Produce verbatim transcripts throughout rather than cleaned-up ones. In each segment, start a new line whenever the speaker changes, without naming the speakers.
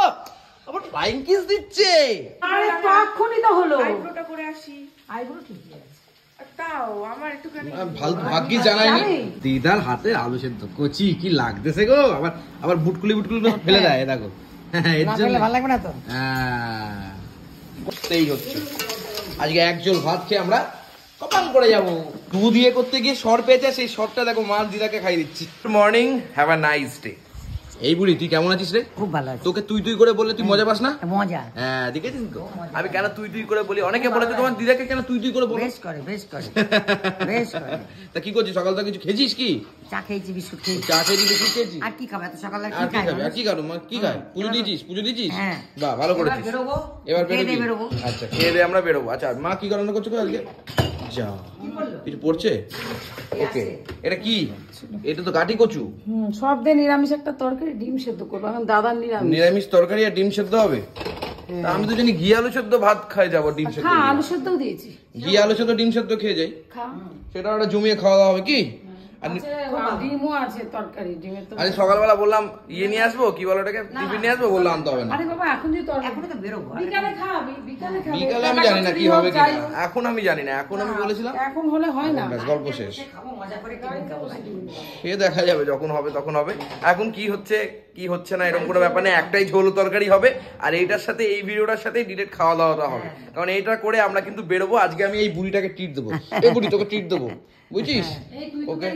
আবার flying kiss দিচ্ছে।
আরে কখনই তো হলো।
আইব্রোটা করে আসি।
আইব্রো ঠিকই আছে।
তাও আমার একটুখানি
ভাগ্যি জানাইনি দিদার হাতে আলু সেদ্ধ কচি কি লাগতেছে গো। আবার আবার বুটকুলি বুটকুলি ফেলে দেয় দেখো। এর জন্য
ভালো লাগবে না তো।
হ্যাঁ এই হচ্ছে আজকে একজল ভাত খেয়ে আমরা কপাল করে যাবো। দু দিয়ে করতে গিয়ে সর পেয়েছে, সেই সরটা দেখো মা দিদাকে খাই দিচ্ছি। Good morning, have a nice day. এই বুড়ি তুই কেমন আছিস রে?
খুব ভালো আছে।
তোকে তুই তুই করে বললে তুই মজা পাস না?
মজা।
হ্যাঁ দেখেছিস তো আমি কেন তুই তুই করে বলি। অনেকে বলে তোমার দিদাকে কেন তুই তুই করে বলো।
বেশ করে বেশ করে বেশ করে।
তা কি করছিস সকাল থেকে? কিছু খেয়েছিস কি?
চা খেয়েছি, বিস্কুট খেয়েছি।
চা খেয়েছি, বিস্কুট খেয়েছি।
আর কি খাবে এত সকালে?
আর কি খাবে? আর কি খাবো? কি খায়? পুজো দিয়েছিস? পুজো দিয়েছিস? বাহ ভালো করেছিস। এবার বেরোবো। আচ্ছা খেয়ে দিয়ে আমরা বেরোবো। আচ্ছা মা কি রান্না করছো আজকে? যা কিছু পড়ছে। ওকে এটা কি? এটা তো কাটি কচু।
হুম সব দিয়ে নিরামিষ একটা তরকারি, ডিম সেদ্ধ করবো এখন দাদার নিরামিষ।
নিরামিষ তরকারি আর ডিম সেদ্ধ হবে। তা আমি তো জানি ঘি আলু সেদ্ধ ভাত খাই যাবো। ডিম সেদ্ধ
হ্যাঁ আলু সেদ্ধও দিয়েছি।
ঘি আলু সেদ্ধ ডিম সেদ্ধ খেয়ে যাই,
খা।
সেটা ওটা জমিয়ে খাওয়া দাওয়া হবে কি?
ডিমও আছে তরকারি, ডিমের তো।
আরে সকালবেলা বললাম ইয়ে নিয়ে আসবো, কি বলো ওটাকে, টিফিন নিয়ে আসবো, বললাম আনতে হবে না।
আরে বাবা এখন যদি তরকারি এখন তো বেরোবো, বিকালে খাবি, বিকালে খাবি।
বিকালে আমি জানি না কি হবে কি না, এখন আমি জানি না। এখন আমি বলেছিলাম
এখন হলে হয় না,
ব্যাস গল্প শেষ।
খাবো মজা করে টিফিন খাবো।
সে দেখা যাবে যখন হবে তখন হবে। এখন কি হচ্ছে কি হচ্ছে না এরকম কোনো ব্যাপার নেই। একটাই ঝোল তরকারি হবে আর এইটার সাথে এই ভিডিওটার সাথে ডিরেক্ট খাওয়া দাওয়াটা হবে। কারণ এইটা করে আমরা কিন্তু বেরোবো। আজকে আমি এই বুড়িটাকে ট্রিট দেবো। এই বুড়ি তোকে ট্রিট দেবো বুঝছিস? ওকে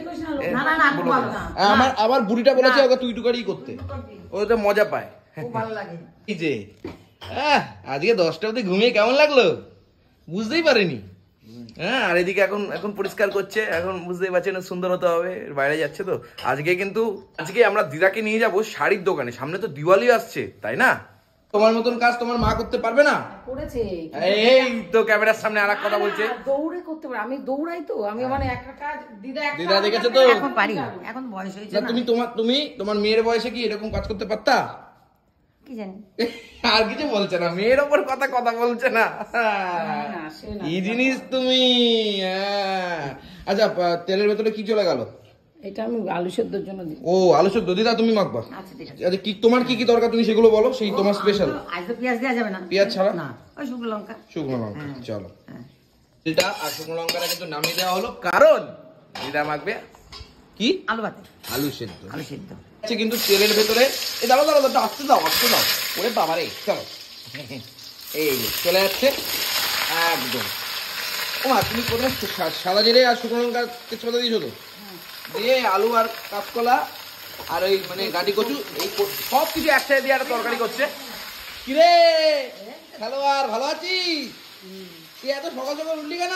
আমার আবার বুড়িটা বলেছে ওকে তুই টুকারি করতে, ও তো মজা পায়,
খুব ভালো লাগে।
এই যে আজকে দশটা অবধি ঘুমিয়ে কেমন লাগলো বুঝতেই পারিনি। হ্যাঁ আর এদিকে এখন এখন পরিষ্কার করছে। এখন বুঝতেই পারছেন সুন্দর হতে হবে, বাইরে যাচ্ছে তো। আজকে কিন্তু আজকে আমরা দিদাকে নিয়ে যাবো শাড়ির দোকানে। সামনে তো দিওয়ালি আসছে তাই না? তোমার মতন কাজ তোমার মা করতে পারবে না?
করেছে।
এই তো ক্যামেরার সামনে আর এক কথা বলছে।
দৌড়ে করতে পারে, আমি দৌড়াই তো। আমি মানে একটা কাজ দিদা একটা
দিদা দেখেছে তো।
এখন পারি, এখন বয়স হয়েছে না।
তুমি তোমার তুমি তোমার মেয়ের বয়সে কি এরকম কাজ করতে পারতা?
কি জানি
আর কিছু বলছে না, মেয়ের ওপর কথা কথা বলছে না। কি জিনিস তুমি। আচ্ছা তেলের ভেতরে কি চলে গেল?
এটা আমি আলু সেদ্ধর জন্য দিই।
ও আলু সেদ্ধ দিদা তুমি মাখবা?
আচ্ছা ঠিক আছে।
আচ্ছা কি তোমার কি কি দরকার তুমি সেগুলো বলো, সেই তোমার স্পেশাল।
আজ তো পেঁয়াজ দেওয়া যাবে না।
পেঁয়াজ ছাড়া?
না ওই শুকনো লঙ্কা।
শুকনো লঙ্কা। চলো দিদা আর শুকনো লঙ্কাটা কিন্তু নামিয়ে দেওয়া হলো, কারণ দিদা মাখবে কি?
আলু ভাতে
আলু সেদ্ধ।
আলু সেদ্ধ
আছে কিন্তু তেলের ভেতরে। এই দাঁড়াও দাঁড়াও দাঁড়াও আসতে দাও আসতে দাও। ওরে বাবা রে চলো এই চলে যাচ্ছে একদম। ও মা তুমি প্রথমে সাদা জিরে আর শুকনো লঙ্কা তেজপাতা দিয়েছো তো? দিয়ে আলু আর কাঁচকলা আর ওই মানে গাটি কচু এই সব কিছু একসাথে দিয়ে একটা তরকারি করছে। কিরে খেলোয়াড় ভালো আছিস? তুই এত সকাল সকাল উঠলি কেন?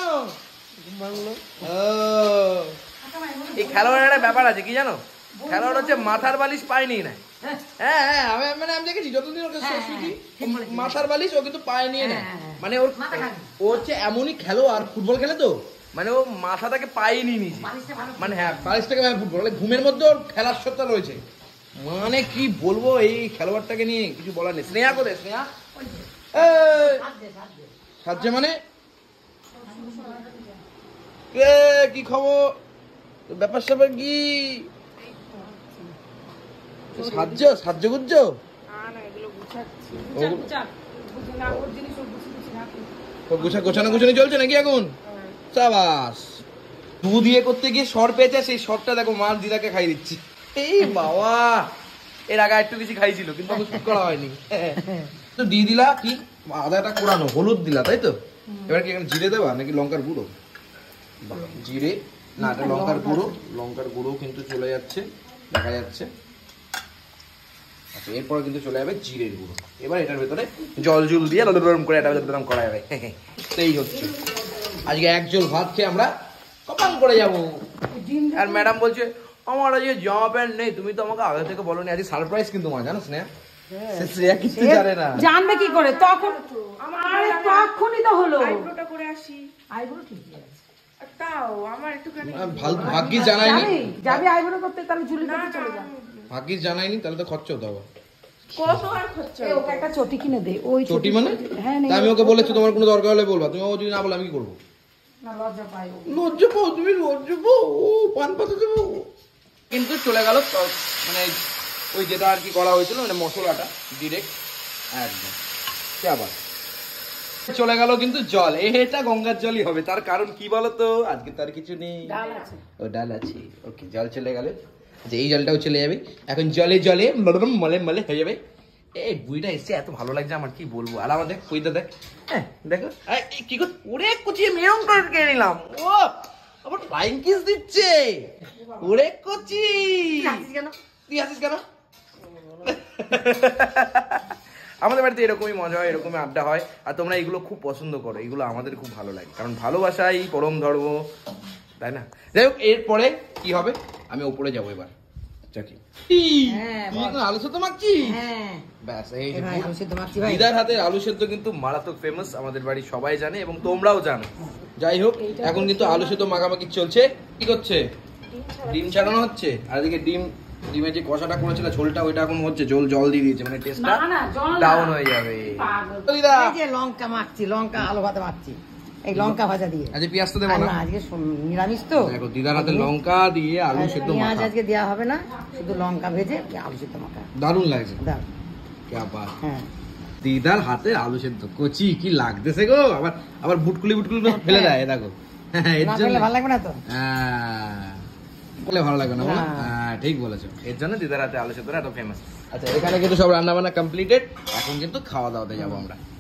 এই খেলোয়াড়ের একটা ব্যাপার আছে কি জানো, খেলোয়াড় হচ্ছে মাথার বালিশ পায়নি না। হ্যাঁ হ্যাঁ আমি মানে আমি দেখেছি যতদিন ওকে শুনছি মাথার বালিশ ও কিন্তু পায়ে নিয়ে নেয়। মানে ওর ও হচ্ছে এমনই খেলোয়াড়, ফুটবল খেলে তো মানে ও মাথাটাকে পায়ে নিয়ে নিয়েছে। মানে হ্যাঁ বালিশটাকে ফুটবল ঘুমের মধ্যে ওর খেলার সত্তা রয়েছে। মানে কি বলবো এই খেলোয়াড়টাকে নিয়ে কিছু বলার নেই। স্নেহা কোথায়? স্নেহা সাহায্য মানে কি খবর, ব্যাপার স্যাপার কি? সাহায্য সাহায্য করছো? গোছানো গোছানি চলছে নাকি এখন? সাবাস। দু দিয়ে করতে গিয়ে সর পেয়েছে, সেই সরটা দেখো মা দিদাকে খাই দিচ্ছি। এই বাবা এর আগে একটু বেশি খাইছিল কিন্তু শুট করা হয়নি। তো দিয়ে দিলা কি আদাটা কোরানো, হলুদ দিলা তাই তো? এবার কি এখানে জিরে দেবা নাকি লঙ্কার গুঁড়ো? জিরে না এটা লঙ্কার গুঁড়ো। লঙ্কার গুঁড়ো কিন্তু চলে যাচ্ছে, দেখা যাচ্ছে। আচ্ছা এরপরে কিন্তু চলে যাবে জিরের গুঁড়ো। এবার এটার ভেতরে জল জল দিয়ে গরম করে এটা গরম করা যাবে। সেই হচ্ছে আজকে একজল ভাত খেয়ে আমরা কপাল করে যাবো। আর ম্যাডাম বলছে আমার আজকে জামা প্যান্ট নেই, তুমি তো আমাকে আগে থেকে বলো নি। আজকে সারপ্রাইজ কিন্তু মা, জানো স্নেহা? শ্রেয়া কিছু জানে না।
জানবে কি করে? তখন আরে তখনই তো হলো।
আইব্রোটা করে আসি।
আইব্রো ঠিকই আছে।
তাও আমার একটুখানি
ভাগ্যিস জানাইনি।
যাবি আইব্রো করতে তাহলে ঝুলি করতে চলে যা।
ভাগ্যিস জানাইনি তাহলে তো খরচ হতো।
কত আর খরচ?
এই ওকে একটা চটি কিনে দে। ওই
চটি মানে?
হ্যাঁ
আমি ওকে বলেছি তোমার কোনো দরকার হলে বলবা, তুমি ও যদি না বলে আমি কি করবো?
না লজ্জা পাই ও।
লজ্জা পাও তুমি? লজ্জা পাও? ও পান পাতা দেবো। কিন্তু চলে গেল মানে ওই যেটা আর কি করা হয়েছিল মানে মশলাটা ডিরেক্ট একদম কি আবার চলে গেল কিন্তু জল, এটা গঙ্গার জলই হবে। তার কারণ কি বলতো, আজকে তার কিছু নেই,
ডাল আছে।
ও ডাল আছে। ওকে, জল চলে গেল, আচ্ছা এই জলটাও চলে যাবে। এখন জলে জলে মলম মলে মলে হয়ে যাবে। এই বুড়িটা এসছে, এত ভালো লাগছে আমার, কি বলবো। আর আমাদের কইতে দেখ, হ্যাঁ দেখো এই, এই, কি কর ওরে কুচিয়ে মেয়ং করে খেয়ে নিলাম। ও আবার ফ্লাইং কিস দিচ্ছে, ওরে কুচি
কেন
তুই আসিস কেন? আমাদের বাড়িতে এরকমই মজা হয়, এরকমই আড্ডা হয়। আর তোমরা এগুলো খুব পছন্দ করো, এগুলো আমাদের খুব ভালো লাগে, কারণ ভালোবাসাই পরম ধর্ম, তাই না? যাই হোক, এরপরে কি হবে, আমি ওপরে যাবো এবার। চাকি
হ্যাঁ,
তুই এখন আলু সেদ্ধ মাখছি?
হ্যাঁ
ব্যাস, এই যে
ভাই, আলু সেদ্ধ মাখছি ভাই।
দিদার হাতের আলু সেদ্ধ কিন্তু মারাত্মক ফেমাস, আমাদের বাড়ি সবাই জানে এবং তোমরাও জানো। যাই হোক, এখন কিন্তু আলু সেদ্ধ মাখামাখি চলছে। কি করছে? ডিম ছাড়ানো হচ্ছে। আর এদিকে ডিম, ডিমের যে কষাটা করেছিল ঝোলটা, ওইটা এখন হচ্ছে, ঝোল জল দিয়ে দিয়েছে, মানে টেস্টটা
না, না, জল না।
ডাউন হয়ে যাবে।
পাগল।
দিদা
এই যে লঙ্কা মাখছি, লঙ্কা আলু ভাতে মাখছি, এই লঙ্কা ভাজা দিয়ে।
আজকে পেঁয়াজ তো দেবো
আর
না,
না, আজকে সম- নিরামিষ তো।
দেখো দিদার হাতে লঙ্কা দিয়ে আলু সেদ্ধ
পেঁয়াজ
মাখা,
আজকে দেওয়া হবে না, শুধু লঙ্কা ভেজে আলু সেদ্ধ মাখা।
দারুণ লাগছে।
দাও।
क्या बात।
হ্যাঁ,
দিদার হাতে আলু সেদ্ধ কচি, কি লাগতেছে গো। আবার আবার বুটকুলি বুটকুলি করে ফেলে দেয়, এ দেখো। হ্যাঁ, এর
না
জন্য
করলে ভালো লাগবে না তো।
হ্যাঁ, বলে ভালো লাগবে না বলো?
না।
হ্যাঁ ঠিক বলেছো, এর জন্য দিদার হাতে আলু সেদ্ধ এত ফেমাস। আচ্ছা, এখানে কিন্তু সব রান্না বান্না কমপ্লিটেড, এখন কিন্তু খাওয়া দাওয়াতে যাবো আমরা।